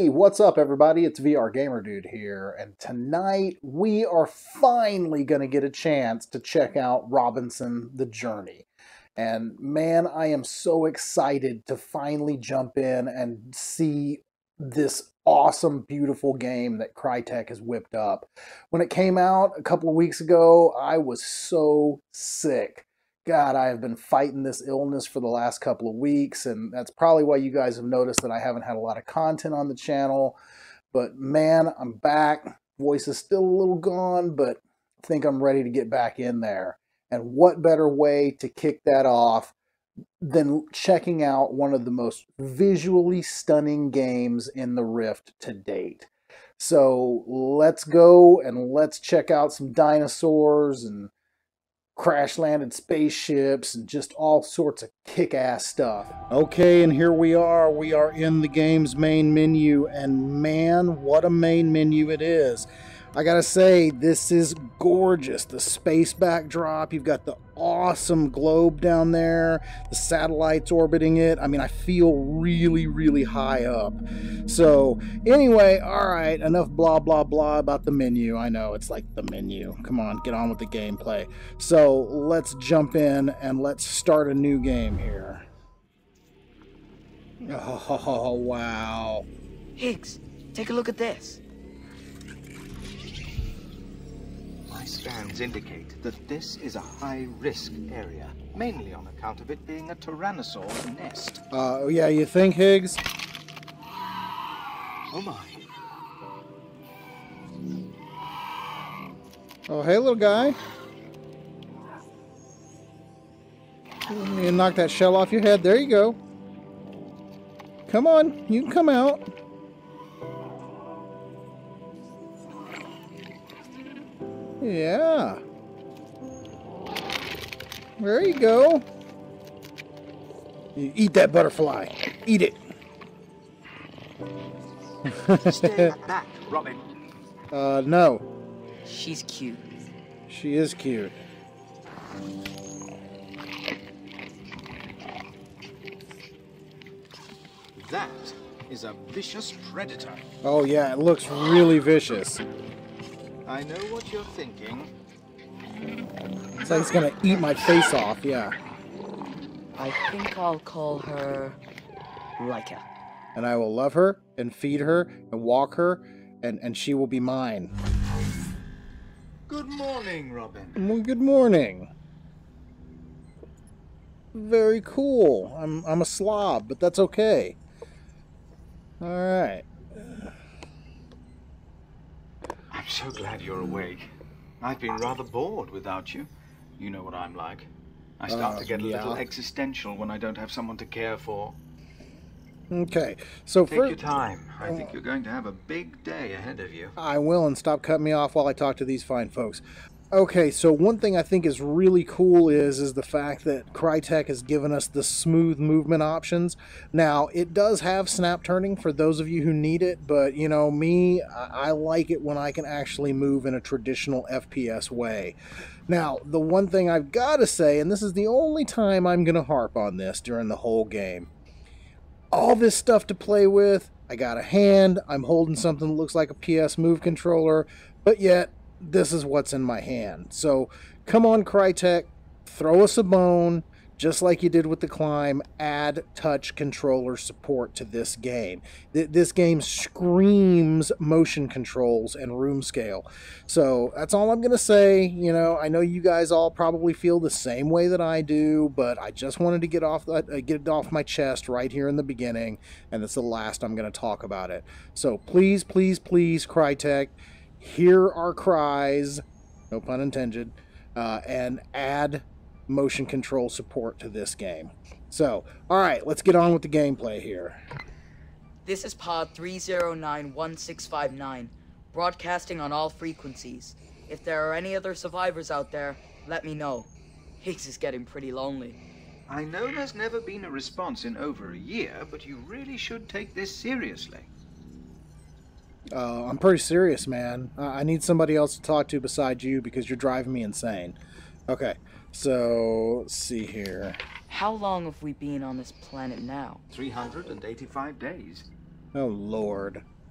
Hey, what's up everybody? It's vrgamerdude here, and tonight we are finally going to get a chance to check out Robinson the Journey. And man, I am so excited to finally jump in and see this awesome, beautiful game that Crytek has whipped up. When it came out a couple of weeks ago, I was so sick. God, I have been fighting this illness for the last couple of weeks, and that's probably why you guys have noticed that I haven't had a lot of content on the channel. But man, I'm back. Voice is still a little gone, but I think I'm ready to get back in there. And what better way to kick that off than checking out one of the most visually stunning games in the Rift to date. So let's go and let's check out some dinosaurs and crash-landed spaceships and just all sorts of kick-ass stuff. Okay, and here we are. We are in the game's main menu, and man, what a main menu it is. I gotta say, this is gorgeous. The space backdrop, you've got the awesome globe down there, the satellites orbiting it. I mean, I feel really, really high up. So anyway, all right, enough blah, blah, blah about the menu. I know, it's like the menu. Come on, get on with the gameplay. So let's jump in and let's start a new game here. Oh, wow. Higgs, take a look at this. My scans indicate that this is a high-risk area, mainly on account of it being a tyrannosaur's nest. Yeah, you think, Higgs? Oh my. Oh, hey, little guy. You knock that shell off your head. There you go. Come on, you can come out. Yeah. There you go. You eat that butterfly. Eat it. Stay back, Robin. No. She's cute. She is cute. That is a vicious predator. Oh yeah, it looks really vicious. I know what you're thinking. It's like it's gonna eat my face off, yeah. I think I'll call her Rika. And I will love her and feed her and walk her, and she will be mine. Good morning, Robin. Well, good morning. Very cool. I'm a slob, but that's okay. All right. I'm so glad you're awake. I've been rather bored without you. You know what I'm like. I start to get a little existential when I don't have someone to care for. Okay, so Take your time. I think you're going to have a big day ahead of you. I will, and stop cutting me off while I talk to these fine folks. Okay, so one thing I think is really cool is the fact that Crytek has given us the smooth movement options. Now, it does have snap turning for those of you who need it, but you know, me, I like it when I can actually move in a traditional FPS way. Now, the one thing I've got to say, and this is the only time I'm going to harp on this during the whole game, all this stuff to play with, I got a hand, I'm holding something that looks like a PS Move controller, but yet this is what's in my hand. So come on, Crytek, throw us a bone, just like you did with the Climb. Add touch controller support to this game. This game screams motion controls and room scale. So that's all I'm gonna say. You know, I know you guys all probably feel the same way that I do, but I just wanted to get it off my chest right here in the beginning, and it's the last I'm gonna talk about it. So please, please, please, Crytek, hear our cries, no pun intended, and add motion control support to this game. So, alright, let's get on with the gameplay here. This is pod 3091659, broadcasting on all frequencies. If there are any other survivors out there, let me know. Higgs is getting pretty lonely. I know there's never been a response in over a year, but you really should take this seriously. I'm pretty serious, man. I need somebody else to talk to besides you because you're driving me insane. Okay, so let's see here. How long have we been on this planet now? 385 days. Oh, Lord.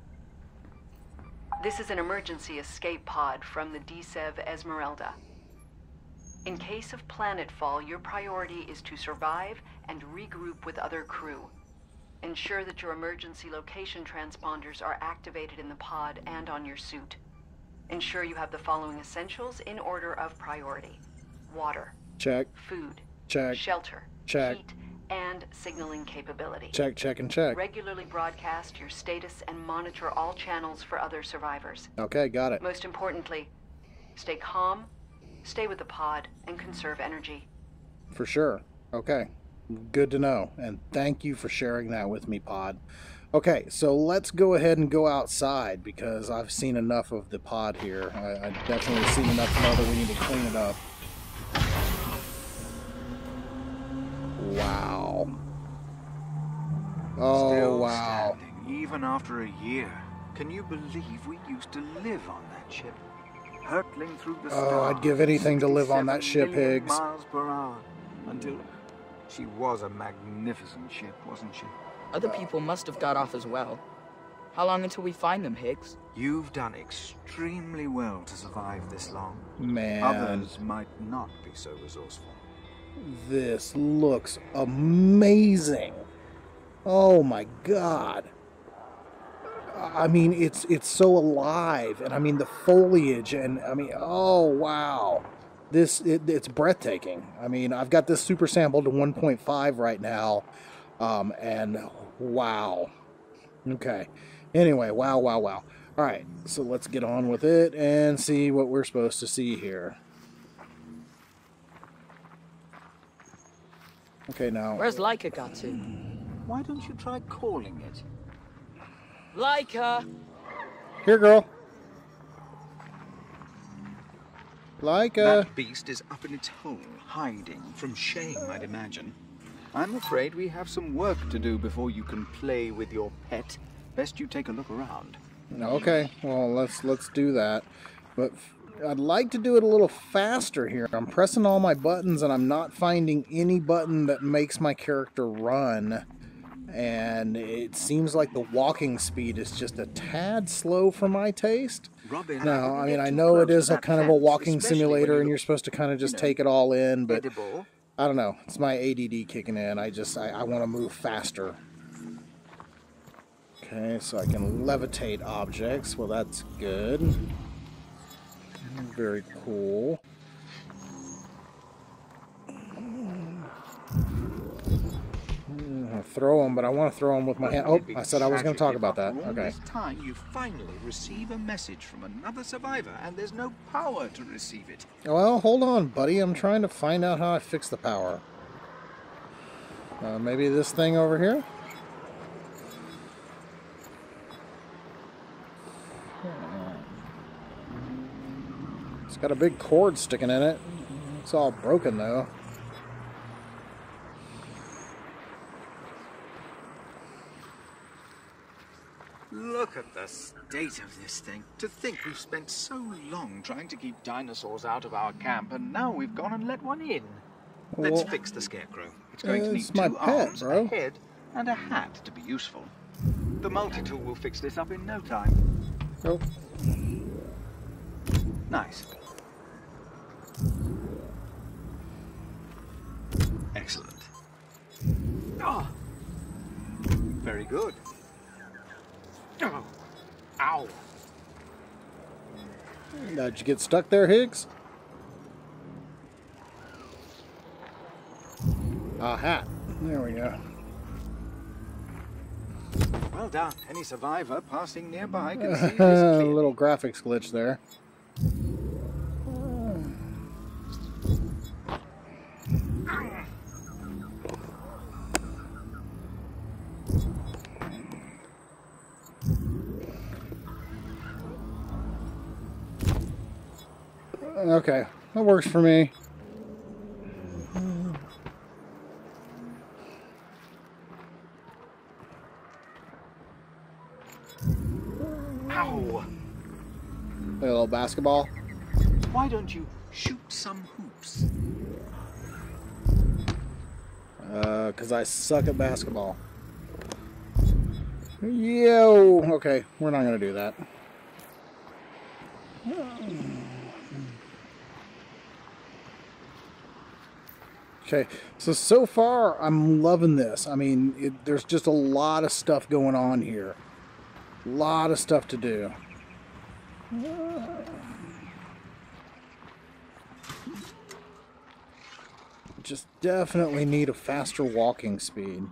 This is an emergency escape pod from the DSEV Esmeralda. In case of planetfall, your priority is to survive and regroup with other crew. Ensure that your emergency location transponders are activated in the pod and on your suit. Ensure you have the following essentials in order of priority. Water. Check. Food. Check. Shelter. Check. Heat. And signaling capability. Check, check, and check. Regularly broadcast your status and monitor all channels for other survivors. Okay, got it. Most importantly, stay calm, stay with the pod, and conserve energy. For sure. Okay. Good to know. And thank you for sharing that with me, Pod. Okay, so let's go ahead and go outside because I've seen enough of the pod here. I've definitely seen enough to know that we need to clean it up. Wow. Oh, Still wow. standing, even after a year. Can you believe we used to live on that ship? Hurtling through the stars. Oh, I'd give anything to live on that 67 ship, million Higgs. miles per hour. Until she was a magnificent ship, wasn't she? Other people must have got off as well. How long until we find them, Higgs? You've done extremely well to survive this long. Man, Others might not be so resourceful. this looks amazing. Oh my God. I mean, it's so alive, and I mean the foliage, and I mean, oh wow, it's breathtaking. I mean, I've got this super sampled to 1.5 right now, and wow. Okay. Anyway, wow, wow, wow. All right, so let's get on with it and see what we're supposed to see here. Okay, now. Where's Laika got to? Why don't you try calling it? Laika! Here, girl. Laika. That beast is up in its hole, hiding from shame, I'd imagine. I'm afraid we have some work to do before you can play with your pet. Best you take a look around. Okay, well, let's do that. But I'd like to do it a little faster here. I'm pressing all my buttons and I'm not finding any button that makes my character run. And it seems like the walking speed is just a tad slow for my taste. Robin, Now, I mean, I know it is a kind of a walking simulator and you're supposed to kind of just take it all in, but edible. I don't know. It's my ADD kicking in. I want to move faster. Okay, so I can levitate objects. Well, that's good. Very cool. I'll throw them, but I want to throw them with my hand. Oh, I said I was going to talk about that. Okay. This time you finally receive a message from another survivor, and there's no power to receive it. Well, hold on, buddy. I'm trying to find out how I fix the power. Maybe this thing over here? It's got a big cord sticking in it. It's all broken, though. Look at the state of this thing. To think we've spent so long trying to keep dinosaurs out of our camp, and now we've gone and let one in. Let's Well, fix the scarecrow. It's going to need it's my 2 pet, arms, bro. a head, and a hat to be useful. The multi-tool will fix this up in no time. Oh. Nice. Excellent. Oh. Very good. Oh. Ow. Did you get stuck there, Higgs? A hat. There we go. Well done. Any survivor passing nearby can see this A clearly. little graphics glitch there. Okay, that works for me. Ow. A little basketball. Why don't you shoot some hoops? 'Cause I suck at basketball. Yo! Okay, we're not gonna do that. Okay, so far I'm loving this. I mean, there's just a lot of stuff going on here. A lot of stuff to do. Just definitely need a faster walking speed.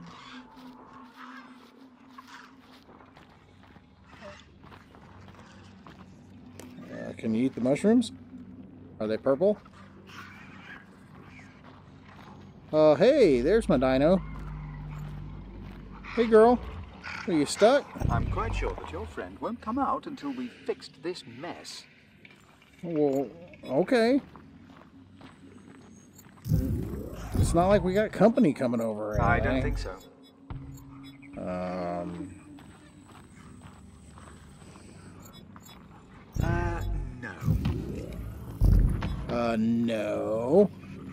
Can you eat the mushrooms? Are they purple? Hey, there's my dino. Hey, girl. Are you stuck? I'm quite sure that your friend won't come out until we've fixed this mess. Well, okay. It's not like we got company coming over or anything. I don't think so. No. No.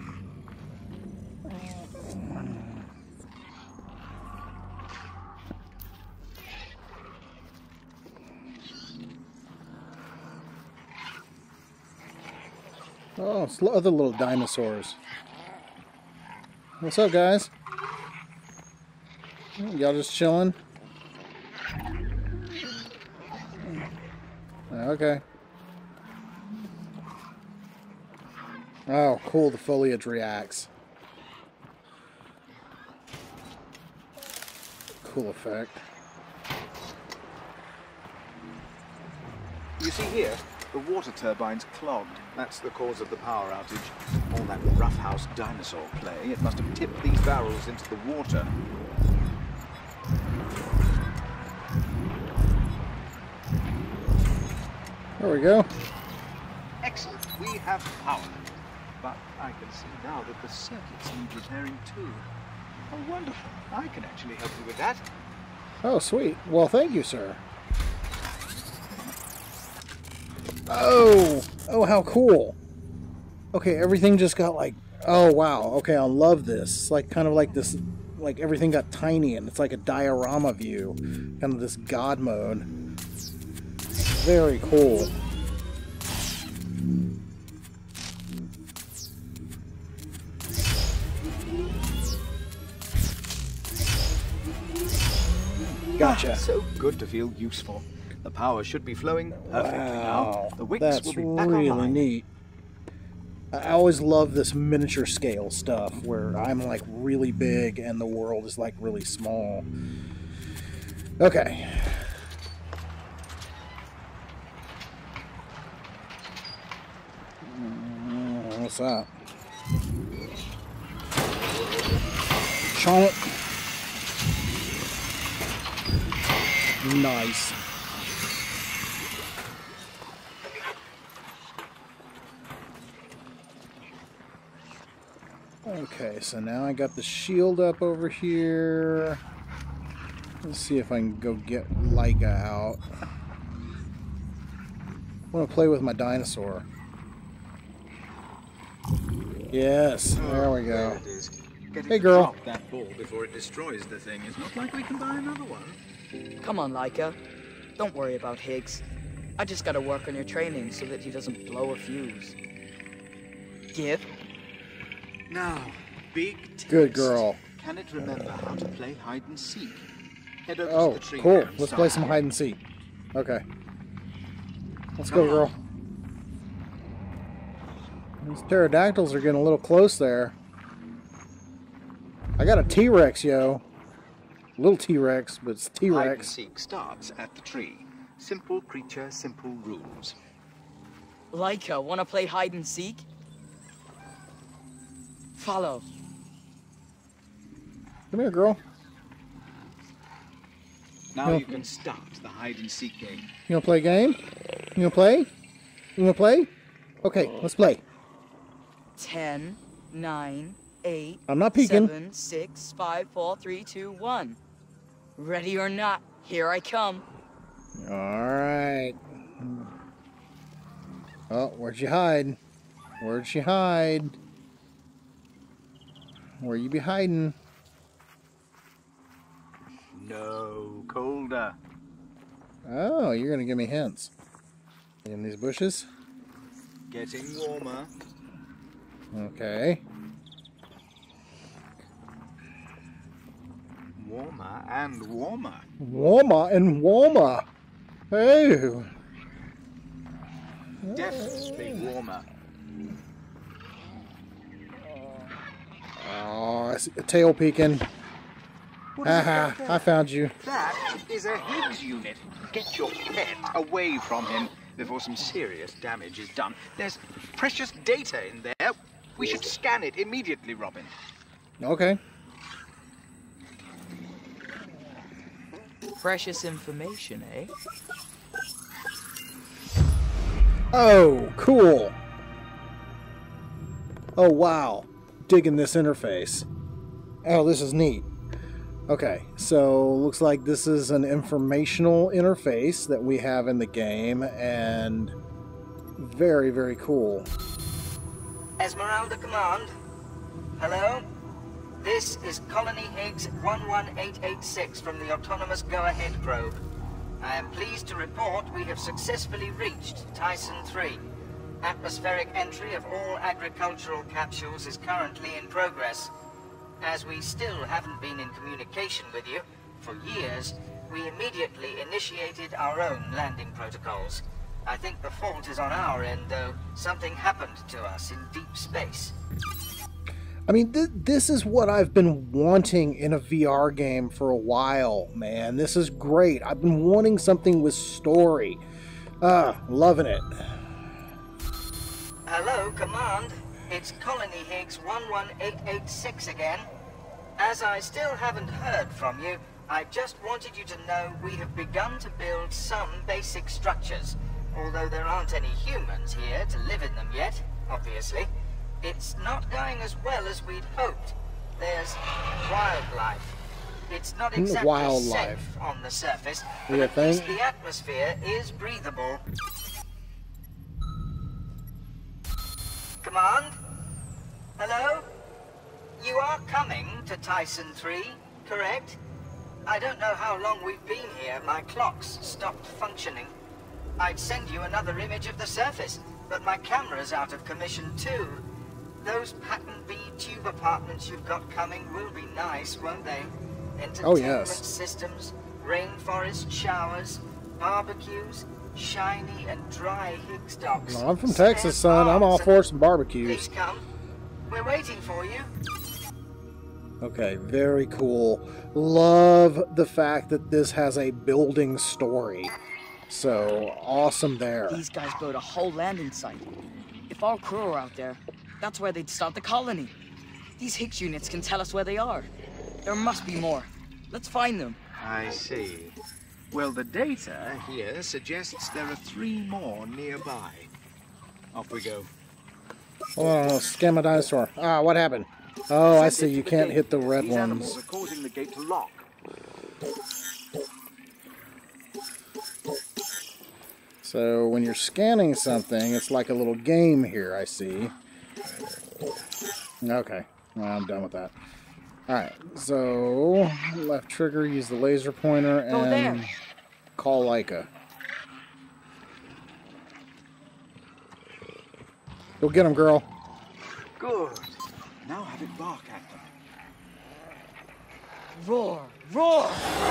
Oh, it's other little dinosaurs. What's up, guys? Y'all just chilling? Okay. Oh, cool, the foliage reacts. Cool effect. You see here, the water turbine's clogged. That's the cause of the power outage. All that roughhouse dinosaur play, it must have tipped these barrels into the water. There we go. Excellent, we have power. But I can see now that the circuits need repairing too. Oh, wonderful. I can actually help you with that. Oh, sweet. Well, thank you, sir. Oh! Oh, how cool. Okay, everything just got like... Oh, wow. Okay, I love this. It's like kind of like this... Like everything got tiny and it's like a diorama view. Kind of this God mode. Very cool. Gotcha. So good to feel useful. The power should be flowing perfectly now. The wicks That's will be back really online. neat. I always love this miniature scale stuff where I'm like really big and the world is like really small. Okay. What's that? Shine it. Nice. Okay, so now I got the shield up over here. Let's see if I can go get Leica out. I want to play with my dinosaur. Yes, there we go. There it is. Getting Hey, to girl. drop that ball before it destroys the thing is not like we can buy another one. Come on, Leica. Don't worry about Higgs. I just gotta work on your training so that he doesn't blow a fuse. Give. Now, big test. Good girl. Can it remember how to play hide and seek? Head over Oh, to the tree cool. and Let's start play some playing. hide and seek. Okay. Let's go, girl. These pterodactyls are getting a little close there. I got a T-Rex, yo. Little T-Rex, but it's Hide and T-Rex. seek starts at the tree. Simple creature, simple rules. Leica, wanna play hide and seek? Follow. Come here, girl. Now No. you can start the hide and seek game. You wanna play a game? You wanna play? You wanna play? Okay, let's play. 10, 9, 8, I'm not peeking. 7, 6, 5, 4, 3, 2, 1. Ready or not, here I come. Alright. Oh, where'd you hide? Where'd she hide? Where you be hiding? No, colder. Oh, you're gonna give me hints. In these bushes. Getting warmer. Okay. Warmer and warmer. Warmer and warmer. Hey. Definitely warmer. Oh, I see a tail peeking. Haha, I found you. That is a Higgs unit. Get your pet away from him before some serious damage is done. There's precious data in there. We should scan it immediately, Robin. Okay. Precious information, eh? Oh, cool. Oh, wow. Digging this interface. Oh, this is neat. Okay, so looks like this is an informational interface that we have in the game, and very, very cool. Esmeralda Command. Hello? This is Colony Higgs 11886 from the Autonomous Go-Ahead probe. I am pleased to report we have successfully reached Tyson 3. Atmospheric entry of all agricultural capsules is currently in progress. As we still haven't been in communication with you for years, we immediately initiated our own landing protocols. I think the fault is on our end, though. Something happened to us in deep space. I mean, this is what I've been wanting in a VR game for a while, man. This is great. I've been wanting something with story. Loving it. Hello, Command. It's Colony Higgs 11886 again. As I still haven't heard from you, I just wanted you to know we have begun to build some basic structures. Although there aren't any humans here to live in them yet, obviously. It's not going as well as we'd hoped. There's wildlife. It's not exactly safe on the surface, but at least the atmosphere is breathable. Command? Hello? You are coming to Tyson 3, correct? I don't know how long we've been here. My clocks stopped functioning. I'd send you another image of the surface, but my camera's out of commission too. Those patent B tube apartments you've got coming will be nice, won't they? Entertainment systems, rainforest showers, barbecues, shiny and dry Higgs docks. Well, I'm from Texas, son. I'm all for some barbecues. Please come. We're waiting for you. Okay, very cool. Love the fact that this has a building story. So, awesome there. These guys built a whole landing site. If our crew are out there, that's where they'd start the colony. These Higgs units can tell us where they are. There must be more. Let's find them. I see. Well, the data here suggests there are 3 more nearby. Off we go. Oh, scam my dinosaur. Ah, what happened? Oh, I see. You can't hit the red These ones. animals are causing the gate to lock. So when you're scanning something, it's like a little game here, I see. Okay, well, I'm done with that. Alright, so left trigger, use the laser pointer, and call Leica. Go get him, girl. Good. Now have it bark at them. Roar! Roar!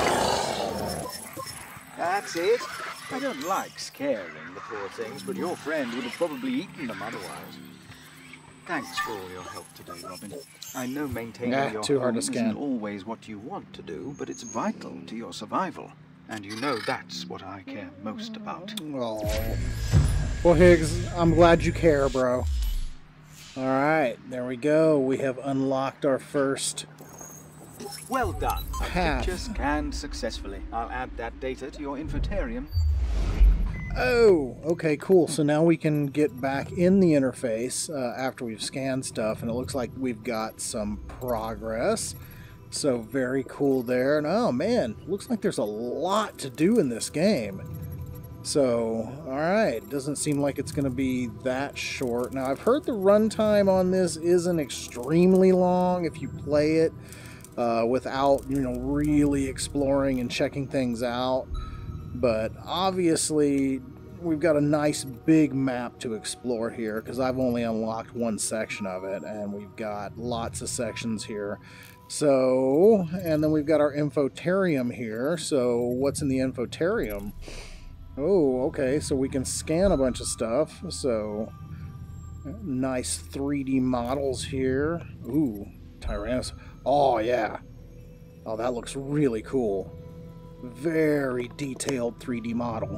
That's it. I don't like scaring the poor things, but your friend would have probably eaten them otherwise. Thanks for all your help today, Robin. I know maintaining your home isn't always what you want to do, but it's vital to your survival. And you know that's what I care most about. Oh. Well, Higgs, I'm glad you care, bro. Alright, there we go. We have unlocked our first well done. path. Picture scanned successfully. I'll add that data to your infotarium. Oh, okay, cool. So now we can get back in the interface after we've scanned stuff, and it looks like we've got some progress. So very cool there. And oh man, looks like there's a lot to do in this game. So, alright, doesn't seem like it's going to be that short. Now, I've heard the runtime on this isn't extremely long if you play it without, you know, really exploring and checking things out. But obviously, we've got a nice big map to explore here, because I've only unlocked one section of it, and we've got lots of sections here. So, and then we've got our infotarium here. So what's in the infotarium? Oh, okay, so we can scan a bunch of stuff. So, nice 3D models here. Ooh, Tyrannosaurus. Oh, yeah. Oh, that looks really cool. Very detailed 3D model.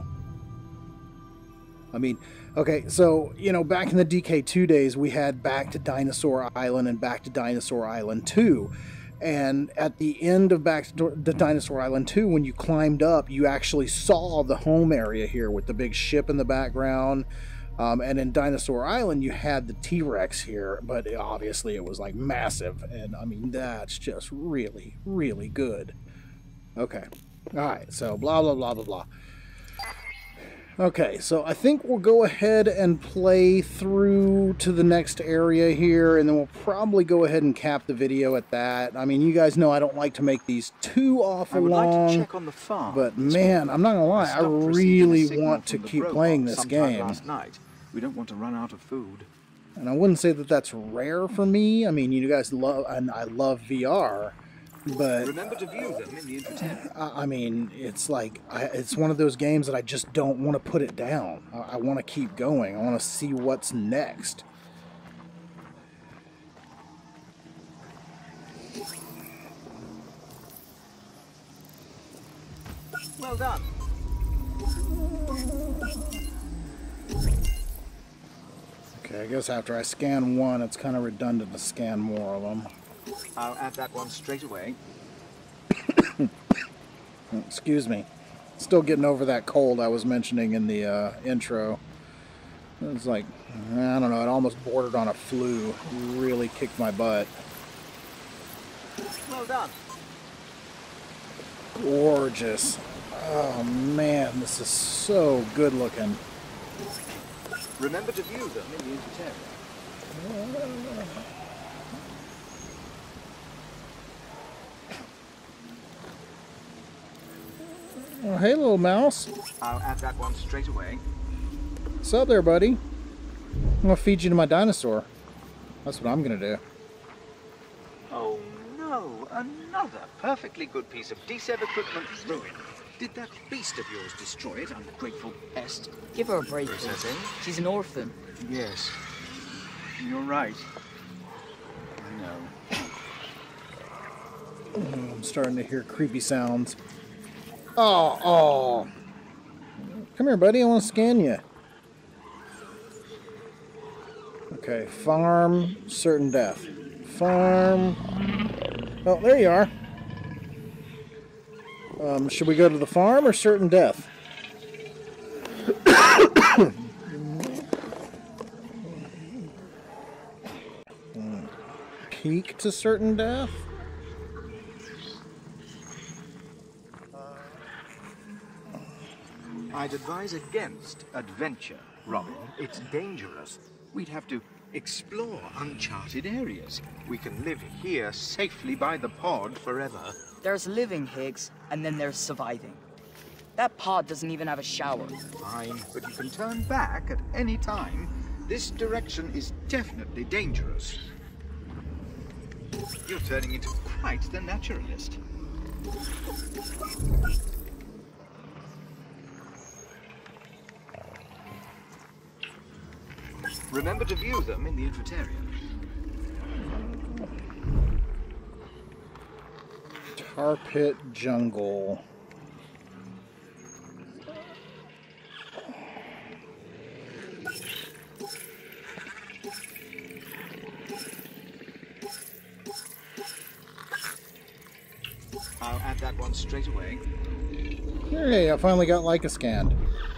I mean, okay, so, you know, back in the DK2 days, we had Back to Dinosaur Island and Back to Dinosaur Island 2. And at the end of Back to Dinosaur Island 2, when you climbed up, you actually saw the home area here with the big ship in the background. And in Dinosaur Island, you had the T-Rex here, but obviously it was like massive. And I mean, that's just really, really good. Okay. All right. So blah, blah, blah, blah, blah. Okay, so I think we'll go ahead and play through to the next area here, and then we'll probably go ahead and cap the video at that. I mean, you guys know I don't like to make these too awful long, like to check on the farm. But man, I'm not gonna lie, I really want to keep playing this game. Last night. We don't want to run out of food. And I wouldn't say that that's rare for me. I mean, you guys love, and I love VR. But remember to view them in the entertainment. I mean, it's like it's one of those games that I just don't want to put it down. I want to keep going. I want to see what's next. Well done. Okay, I guess after I scan one, it's kind of redundant to scan more of them. I'll add that one straight away. Excuse me. Still getting over that cold I was mentioning in the intro. It was like, I don't know, it almost bordered on a flu. It really kicked my butt. Well done. Gorgeous. Oh man, this is so good looking. Remember to view them in the entertainment. Oh, hey, little mouse. I'll add that one straight away. What's up there, buddy? I'm gonna feed you to my dinosaur. That's what I'm gonna do. Oh no, another perfectly good piece of D7 equipment ruined. Did that beast of yours destroy it, ungrateful pest? Give her a break, please. She's an orphan. Yes, you're right. I know. I'm starting to hear creepy sounds. Oh. Come here, buddy. I want to scan you. Okay, farm, certain death. Farm. Oh, there you are. Should we go to the farm or certain death? Peak to certain death? I'd advise against adventure, Robin. It's dangerous. We'd have to explore uncharted areas. We can live here safely by the pod forever. There's living, Higgs, and then there's surviving. That pod doesn't even have a shower. Fine, but you can turn back at any time. This direction is definitely dangerous. You're turning into quite the naturalist. Remember to view them in the infotarium. Tar Pit Jungle. I'll add that one straight away. Hey, I finally got Leica scanned.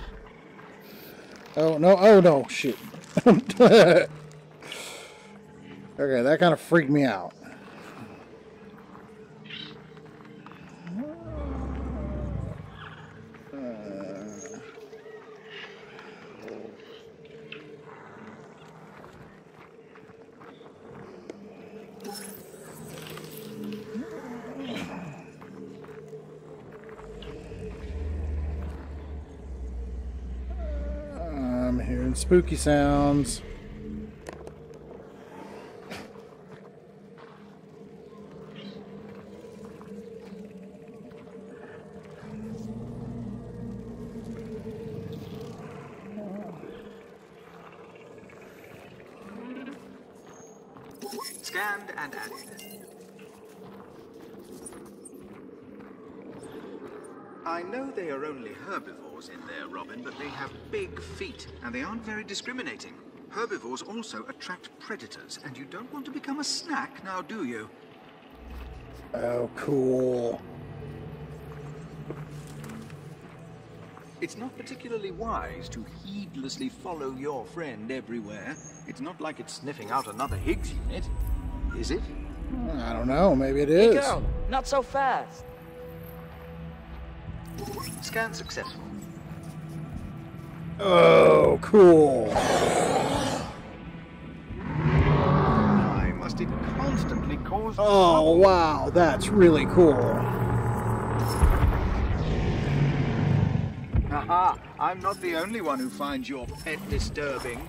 Oh no, shoot. Okay, that kind of freaked me out. spooky sounds. Scanned and added. I know they are only herbivores in there, Robin, but they have big feet, and they aren't very discriminating. Herbivores also attract predators, and you don't want to become a snack now, do you? Oh, cool. It's not particularly wise to heedlessly follow your friend everywhere. It's not like it's sniffing out another Higgs unit, is it? I don't know, maybe it is. Hey girl, not so fast. Scan successful. Oh, cool. Why must it constantly cause Oh, trouble? wow, that's really cool. Haha, I'm not the only one who finds your pet disturbing.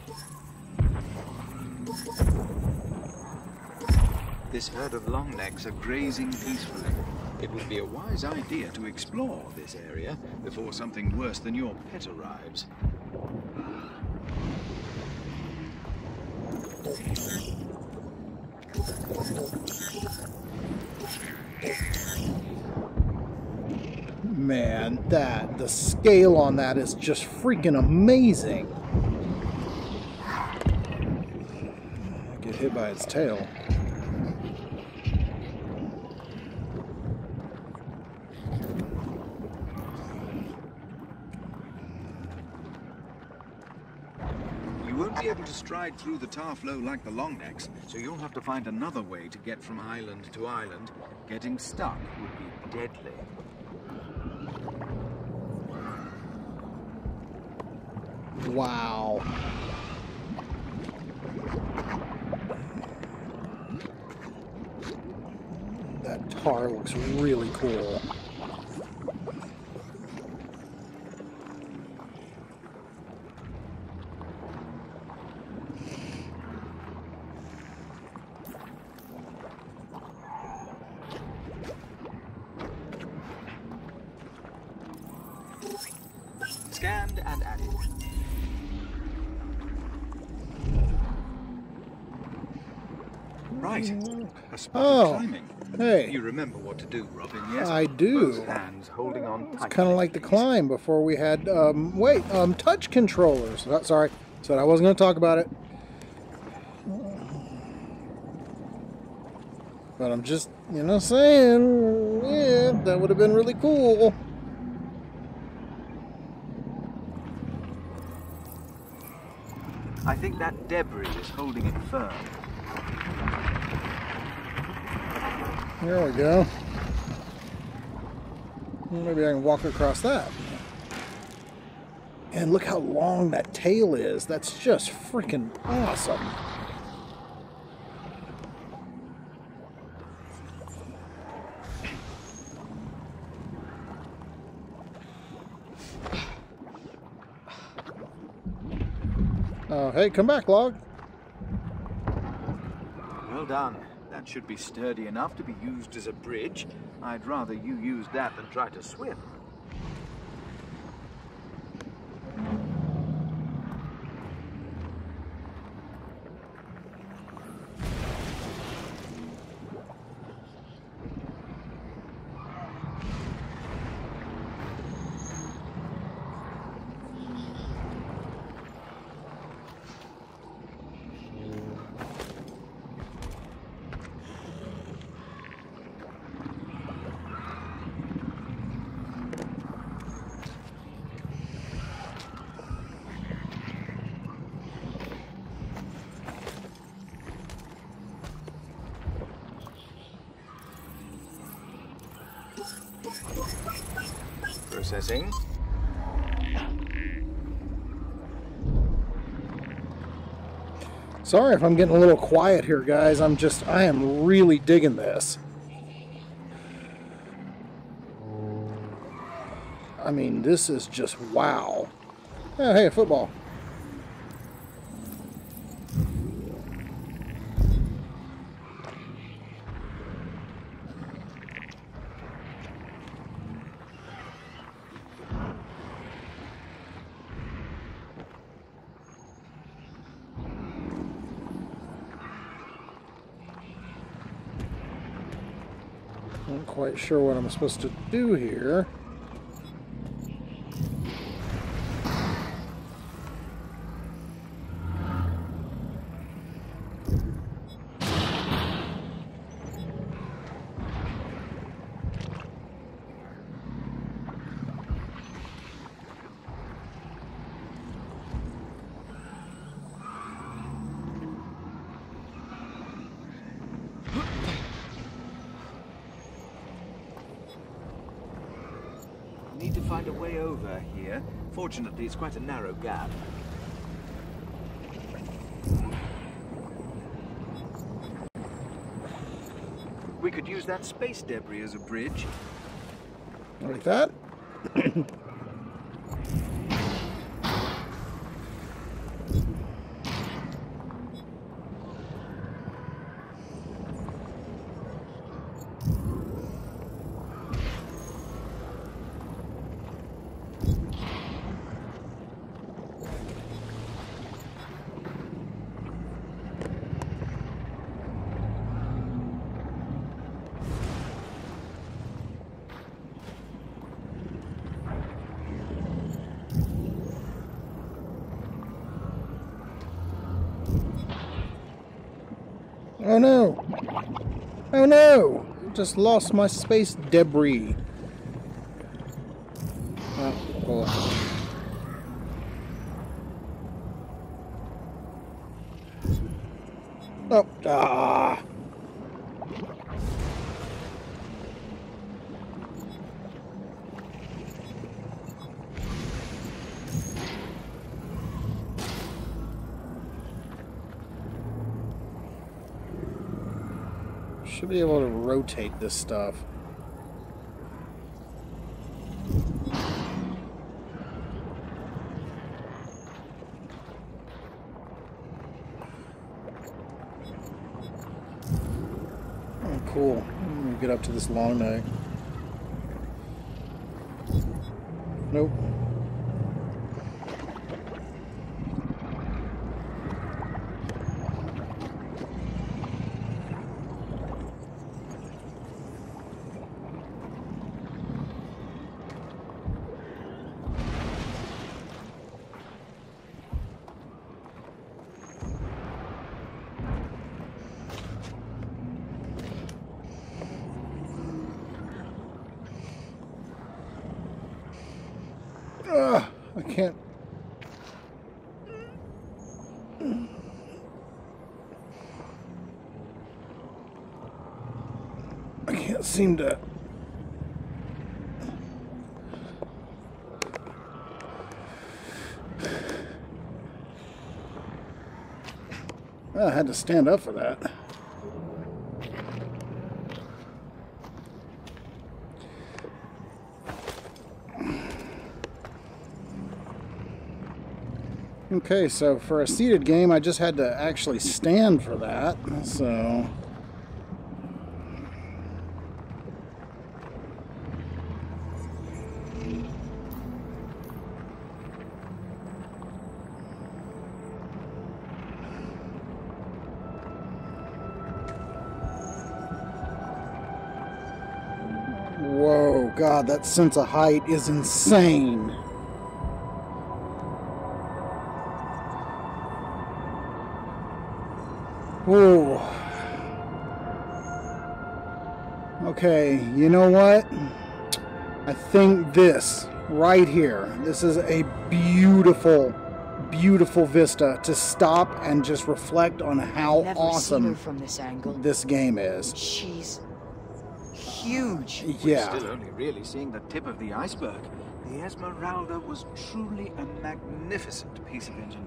This herd of longnecks are grazing peacefully. It would be a wise idea to explore this area before something worse than your pet arrives. Man, the scale on that is just freaking amazing. Get hit by its tail. You won't be able to stride through the tar flow like the longnecks, so you'll have to find another way to get from island to island. Getting stuck would be deadly. Wow. That tar looks really cool. Scanned and added. Right. A spot of climbing. Hey. You remember what to do, Robin, yes? I do. Both hands holding on tightly. It's kind of like the please. climb before we had, touch controllers. Oh, sorry, said I wasn't going to talk about it. But I'm just, saying, yeah, that would have been really cool. I think that debris is holding it firm. There we go. Maybe I can walk across that. And look how long that tail is. That's just freaking awesome. Hey, come back, log. Well done. That should be sturdy enough to be used as a bridge. I'd rather you use that than try to swim. Processing. Sorry if I'm getting a little quiet here, guys. I am really digging this. I mean, this is just wow. Oh, hey, a football. Not quite sure what I'm supposed to do here. Need to find a way over here. Fortunately, it's quite a narrow gap. We could use that space debris as a bridge. Like that? Oh no! Oh no! Just lost my space debris. Oh, boy. Oh, ah! Should be able to rotate this stuff. Oh, cool. I'm gonna get up to this long neck. Nope. I can't. I can't seem to. Well, I had to stand up for that. Okay, so for a seated game, I just had to actually stand for that, so... Whoa, God, that sense of height is insane. Whoa. Okay, you know what? I think this right here, this is a beautiful, beautiful vista to stop and just reflect on how awesome from this angle. This game is. She's huge. Yeah. We're still only really seeing the tip of the iceberg. The Esmeralda was truly a magnificent piece of engineering.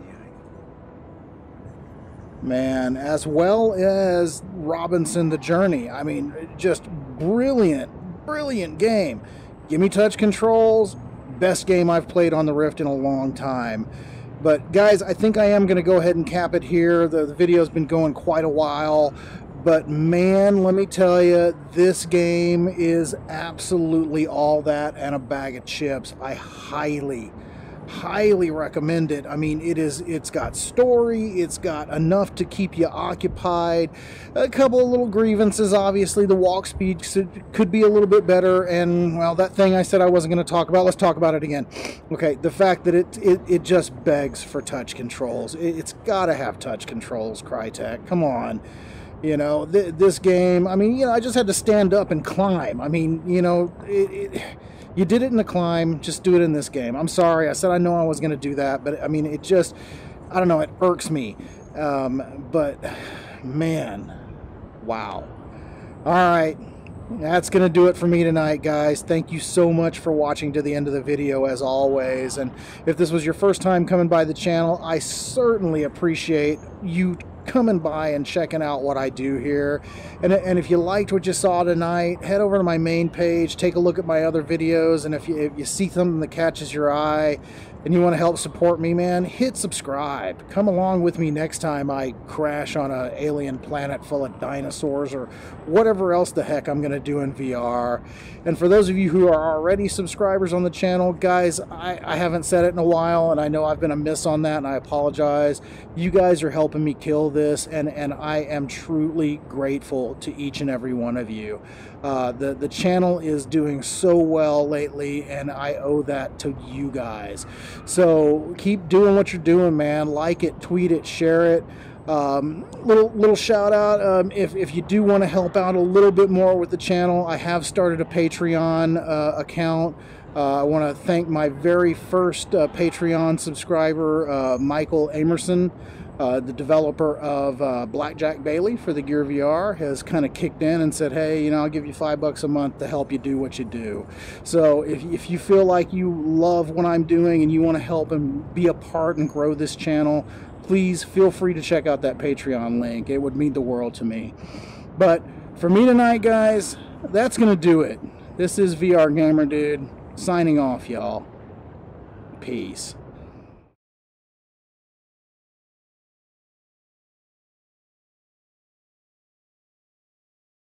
Man, as well as Robinson the Journey. I mean, just brilliant, brilliant game. Give me touch controls. Best game I've played on the Rift in a long time. But guys, I think I am going to go ahead and cap it here. The video's been going quite a while. But man, let me tell you, this game is absolutely all that and a bag of chips. I highly, highly recommend it. I mean, it's got story, it's got enough to keep you occupied. A couple of little grievances, obviously the walk speed could be a little bit better, and well, that thing I said I wasn't going to talk about, let's talk about it again. Okay, the fact that it just begs for touch controls. It's got to have touch controls, Crytek. Come on. You know, this game, I mean, you know, I just had to stand up and climb. I mean, you know, you did it in the climb, just do it in this game. I'm sorry, I said I know I was going to do that, but I mean, it just, I don't know, it irks me. But, man, wow. All right, that's going to do it for me tonight, guys. Thank you so much for watching to the end of the video, as always. And if this was your first time coming by the channel, I certainly appreciate you coming by and checking out what I do here. And if you liked what you saw tonight, head over to my main page, take a look at my other videos, and if you see something that catches your eye and you want to help support me, man, hit subscribe. Come along with me next time I crash on an alien planet full of dinosaurs or whatever else the heck I'm going to do in VR. And for those of you who are already subscribers on the channel, guys, I haven't said it in a while, and I know I've been amiss on that, and I apologize. You guys are helping me kill this, and I am truly grateful to each and every one of you. The channel is doing so well lately, and I owe that to you guys. So keep doing what you're doing, man. Like it, tweet it, share it. Little shout out, if you do want to help out a little bit more with the channel, I have started a Patreon account. I want to thank my very first Patreon subscriber, Michael Amerson. The developer of Blackjack Bailey for the Gear VR has kind of kicked in and said, hey, you know, I'll give you $5 a month to help you do what you do. So if you feel like you love what I'm doing and you want to help and be a part and grow this channel, please feel free to check out that Patreon link. It would mean the world to me. But for me tonight, guys, that's going to do it. This is VR Gamer Dude signing off, y'all. Peace.